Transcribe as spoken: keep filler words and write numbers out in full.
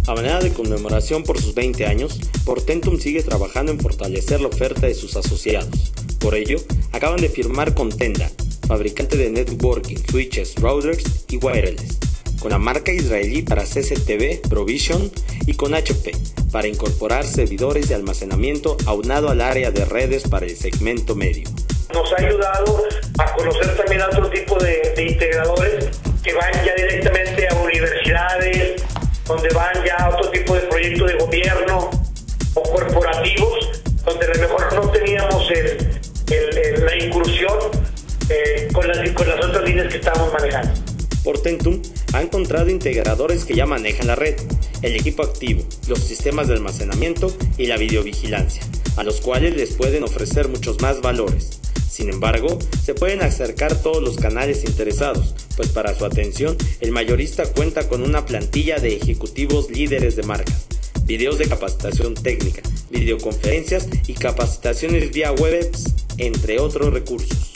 A manera de conmemoración por sus veinte años, Portentum sigue trabajando en fortalecer la oferta de sus asociados. Por ello, acaban de firmar con Tenda, fabricante de networking, switches, routers y wireless, con la marca israelí para C C T V, Provision, y con H P para incorporar servidores de almacenamiento aunado al área de redes para el segmento medio. Nos ha ayudado a conocer también a otro tipo de, de integradores que van ya directamente a universidades, donde van ya a otro tipo de proyectos de gobierno o corporativos, donde a lo mejor no teníamos el, el, el, la incursión eh, con, las, con las otras líneas que estamos manejando. Portentum ha encontrado integradores que ya manejan la red, el equipo activo, los sistemas de almacenamiento y la videovigilancia, a los cuales les pueden ofrecer muchos más valores. Sin embargo, se pueden acercar todos los canales interesados, pues para su atención, el mayorista cuenta con una plantilla de ejecutivos líderes de marcas, videos de capacitación técnica, videoconferencias y capacitaciones vía webs, entre otros recursos.